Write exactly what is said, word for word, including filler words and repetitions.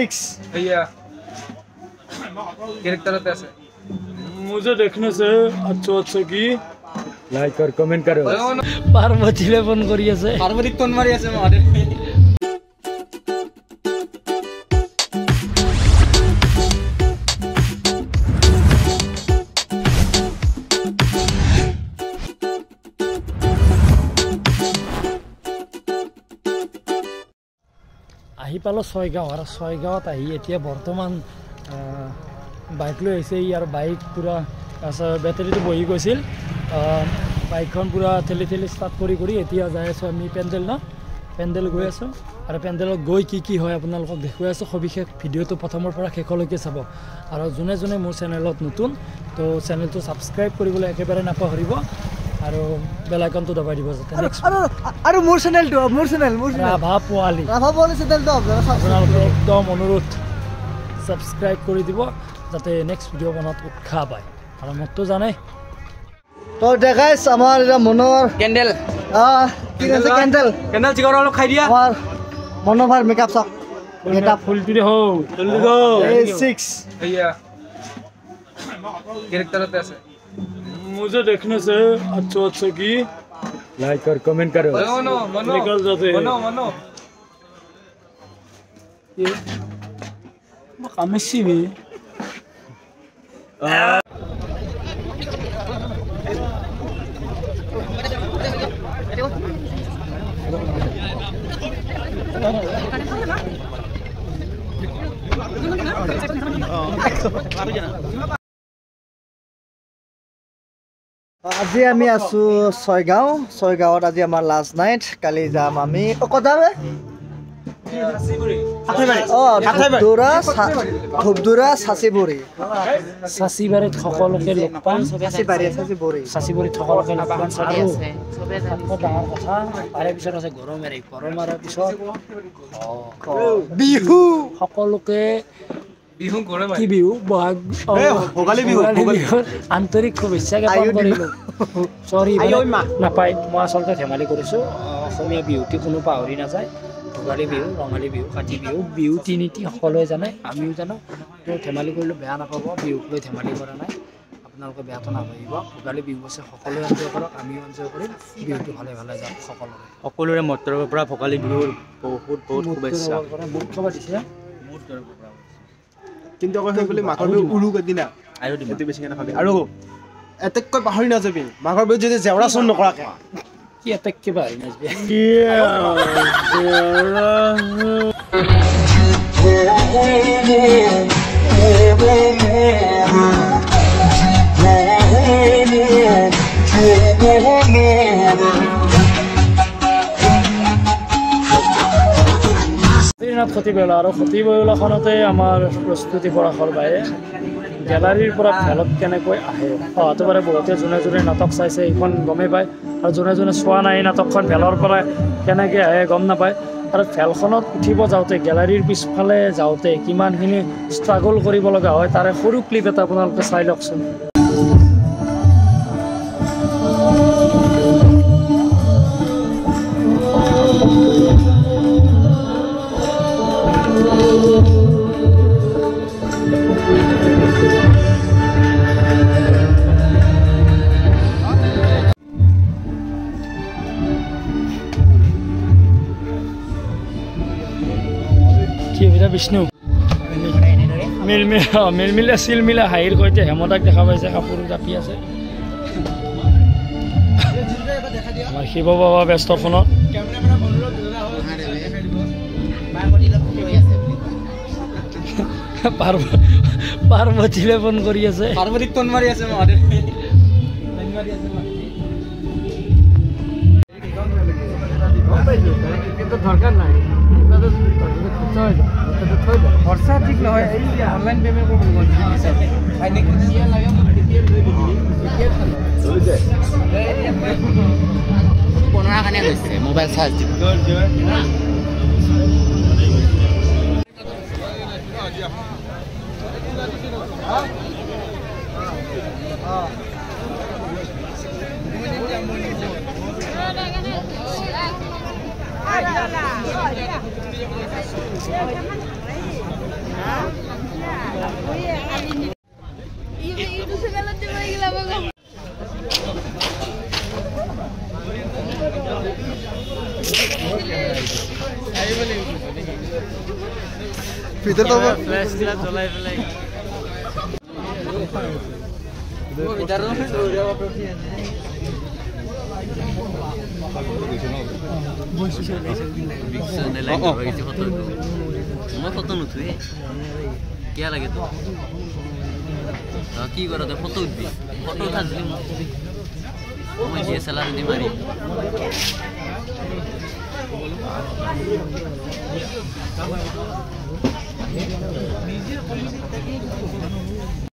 six भैया character होता है मुझे देखने से अच्छा अच्छा की लाइक और कमेंट करो पार्वतीले फोन কৰি আছে पार्वती फोन मारी আছে মারে আহি পালো ছয়গাঁও আৰু ছয়গাঁৱত আহি এতিয়া বৰ্তমান বাইক লৈ আহিছে ইয়াৰ বাইক পুৰা বেটাৰীটো বহি গৈছিল বাইকখন পুৰা ঠেলি ঠেলি ষ্টাৰ্ট কৰি কৰি এতিয়া যাই আছোঁ আমি পেণ্ডেল ন পেণ্ডেল গৈ আছোঁ আৰু পেণ্ডেলত গৈ কি কি হয় আপোনালোকক দেখুৱাই আছোঁ সবিশেষ ভিডিঅ'টো প্ৰথমৰ পৰা শেষলৈকে চাব আৰু যোনে যোনে মোৰ চেনেলত নতুন তো চেনেলটো ছাবস্ক্ৰাইব কৰিবলৈ একেবাৰে নাপাহৰিব আৰু বেল আইকনটো দবাই দিব যাতে আৰু আৰু মোৰ চেনেলটো মোৰ চেনেল মোৰ ৰাভা পোৱালি ৰাভা পোৱালি চেনেলটো আপোনালোকে একদম অনুৰোধ ছাবস্ক্ৰাইব কৰি দিব যাতে নেক্সট ভিডিঅ' বনাত উৎসাহ পায় আৰু মোকতো জানে তো দেখাইছ আমাৰ এটা মনৰ কেন্ডেল আহ কি আছে কেন্ডেল কেন্ডেল চিগাৰ অলপ খাই দিয়া আমাৰ মনোভাৰ মেকআপ চক এটা ফুলটি হো জলদি গো सिक्स भैया कैरेक्टर होता है मुझे देखने से अच्छा अच्छा की लाइक और कमेंट करो मनो मनो निकल जाते हैं मनो मनो ये कामेसी भी আজি আমি আছো ছয়গাঁও ছয়গাঁৱত আজি আমাৰ লাষ্ট নাইট কালি যাম আমি কদাবে ধূপদুৰা ধূপদুৰা সাঁচিবুৰী সাঁচিবাৰীত সকলোকে লগ পাম সাঁচিবাৰী সাঁচিবুৰী সাঁচিবুৰীত সকলোকে লগ পাম আৰু ডাঙৰ কথা তাৰে পিছত আছে গৰমেৰে গৰম আৰু পিছত বিহু সকলোকে বিহু গৰম কি বিহু বহাগ ভোগালী বিহু আন্তৰিক শুভেচ্ছা জ্ঞাপন কৰিলোঁ চৰি নাপায় মই আচলতে ধেমালি কৰিছোঁ অসমীয়া বিহুটি কোনো পাহৰি নাযায় ভোগালী বিহু ৰঙালী বিহু কাতি বিহু বিহু তিনিটি সকলোৱে জানে আমিও জানো তো ধেমালি কৰিলোঁ বেয়া নাপাব বিহুক লৈ ধেমালি কৰা নাই আপোনালোকে বেয়াটো নাভাবিব ভোগালী বিহু আছে সকলোৱে এনজয় কৰক আমিও এনজয় কৰিম বিহুটো ভালে ভালে যাওক সকলোৰে সকলোৰে মোৰ তৰফৰ পৰা ভোগালী বিহুৰ বহুত বহুত শুভেচ্ছা মোৰ খবৰ দিছে মোৰ তৰফৰ পৰা কিন্তু আকৌ সেই বুলি মাঘৰ বিহু উৰু এদিনা আৰু দিম সেইটো বেছিকৈ নাখাবি আৰু এতেককৈ পাহৰি নাযাবি মাঘৰ বিহুত যদি জেওৰা চোন নকৰাকৈ কি এটাকে পাহৰি নাযাবি সতীবেলা আৰু সতীবেলাখনতে আমাৰ প্ৰস্তুতি কৰা হ'ল বাইৰে গেলাৰীৰ পৰা খেলত কেনেকৈ আহে অহাটো বাৰে বহুতে যোনে যোনে নাটক চাইছে এইখন গমেই পায় আৰু যোনে যোনে চোৱা নাই নাটকখন ভেলৰ পৰা কেনেকৈ আহে গম নাপায় আৰু ভেলখনত উঠিব যাওঁতে গেলাৰীৰ পিছফালে যাওঁতে কিমানখিনি ষ্ট্ৰাগল কৰিব লগা হয় তাৰে সৰু ক্লিপ এটা আপোনালোকে চাই লওকচোন বিষ্ণু মিলমিলা মিলমিলা চিলমিলা হাঁহিৰ সৈতে হেমতাক দেখা পাইছে কাপোৰ জাপি আছে আমাৰ শিৱ বাবা ব্যস্ত ফোনত পাৰ্বতীলে ফোন কৰি আছে পাৰ্বতীক ফোন মাৰি আছে মাৰে দৰকাৰ নাই খৰচা ঠিক নহয় অনলাইন পেমেন্ট কৰিব বনোৱাৰ কাৰণে গৈছে মোবাইল চাৰ্জ দিব ভিতৰত পাব ফ্লেশ দিলা জ্বলাই পেলাই মই ফটো নুঠোৱে কিয় লাগে তো কি কৰা তই ফটো উঠবি ফটো উঠা যদি মই ডি এছ এল আৰ দি মাৰিম